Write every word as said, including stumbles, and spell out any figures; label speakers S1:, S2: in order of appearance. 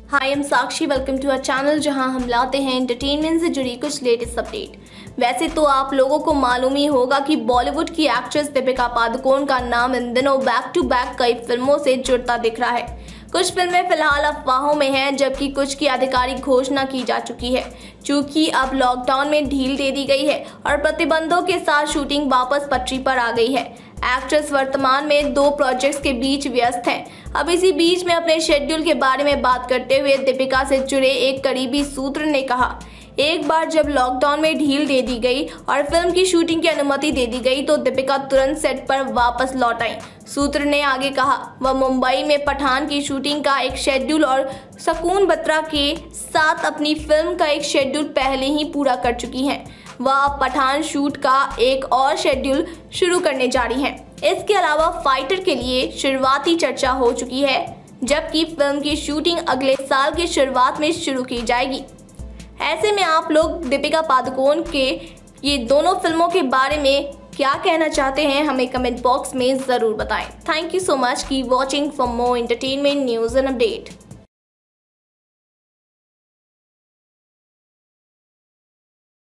S1: Hi I am Sakshi, welcome to our channel जहां हम लाते हैं एंटरटेनमेंट से जुड़ी कुछ लेटेस्ट अपडेट। वैसे तो आप लोगों को मालूम ही होगा कि बॉलीवुड की एक्ट्रेस दीपिका पादुकोण का नाम इन दिनों बैक टू बैक कई फिल्मों से जुड़ता दिख रहा है। कुछ फिल्में फिलहाल अफवाहों में हैं, जबकि कुछ की आधिकारिक घोषणा की जा चुकी है। चूंकि अब लॉकडाउन में ढील दे दी गई है और प्रतिबंधों के साथ शूटिंग वापस पटरी पर आ गई है, एक्ट्रेस वर्तमान में दो प्रोजेक्ट्स के बीच व्यस्त हैं। अब इसी बीच में अपने शेड्यूल के बारे में बात करते हुए दीपिका से जुड़े एक करीबी सूत्र ने कहा, एक बार जब लॉकडाउन में ढील दे दी गई और फिल्म की शूटिंग की अनुमति दे दी गई तो दीपिका तुरंत सेट पर वापस लौट आई। सूत्र ने आगे कहा, वह मुंबई में पठान की शूटिंग का एक शेड्यूल और सुकून बत्रा के साथ अपनी फिल्म का एक शेड्यूल पहले ही पूरा कर चुकी हैं। वह अब पठान शूट का एक और शेड्यूल शुरू करने जा रही हैं। इसके अलावा फाइटर के लिए शुरुआती चर्चा हो चुकी है, जबकि फिल्म की शूटिंग अगले साल की शुरुआत में शुरू की जाएगी। ऐसे में आप लोग दीपिका पादुकोण के ये दोनों फिल्मों के बारे में क्या कहना चाहते हैं, हमें कमेंट बॉक्स में ज़रूर बताएं। Thank you so much keep watching for more entertainment news and update.